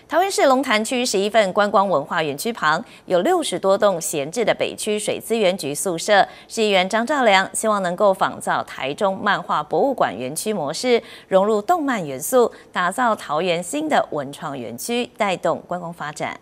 桃园市龙潭区11份观光文化园区旁有60多栋闲置的北区水资源局宿舍，市议员张兆良希望能够仿造台中漫画博物馆园区模式，融入动漫元素，打造桃园新的文创园区，带动观光发展。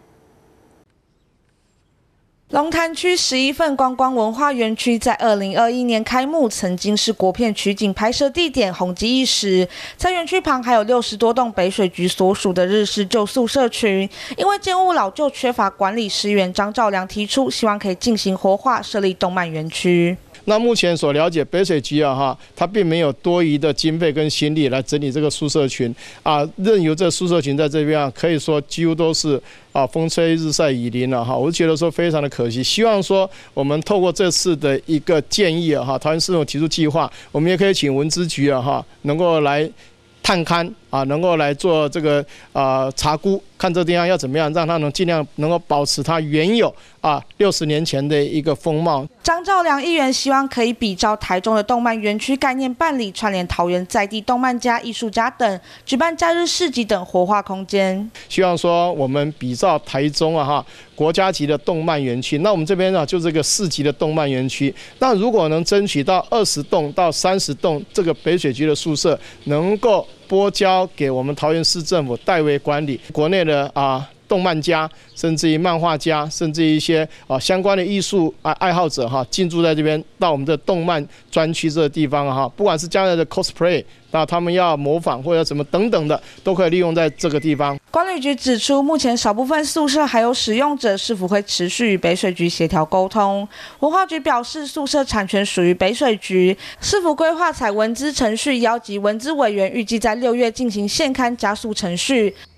龙潭区11份观光文化园区在2021年开幕，曾经是国片取景拍摄地点，红极一时。在园区旁还有60多栋北水局所属的日式旧宿舍群，因为建物老旧缺乏管理，市议员张兆良提出，希望可以进行活化，设立动漫园区。 那目前所了解，北水局它并没有多余的经费跟心力来整理这个宿舍群任由这宿舍群在这边可以说几乎都是风吹日晒雨淋了我就觉得说非常的可惜。希望说我们透过这次的一个建议桃园市政府提出计划，我们也可以请文资局能够来探勘能够来做这个查估，看这地方要怎么样让它尽量能够保持它原有60年前的一个风貌。 张兆良议员希望可以比照台中的动漫园区概念办理，串联桃园在地动漫家、艺术家等，举办假日市集等活化空间。 希望说我们比照台中国家级的动漫园区，那我们这边就是个市级的动漫园区。那如果能争取到20栋到30栋这个北水局的宿舍，能够拨交给我们桃园市政府代为管理，国内的动漫家，甚至于漫画家，甚至于一些相关的艺术爱好者进驻在这边，到我们的动漫专区这个地方不管是将来的 cosplay， 那他们要模仿或者什么等等的，都可以利用在这个地方。 管理局指出，目前少部分宿舍还有使用者，是否会持续与北水局协调沟通？文化局表示，宿舍产权属于北水局，是否规划采文资程序，邀集文资委员，预计在6月进行现勘加速程序。